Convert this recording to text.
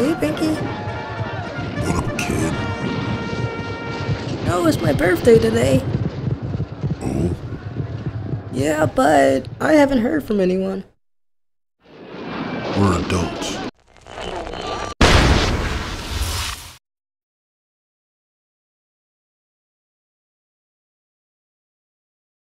Hey, Pinky. What up, kid? No, it's my birthday today. Oh, Yeah, but I haven't heard from anyone. we're adults.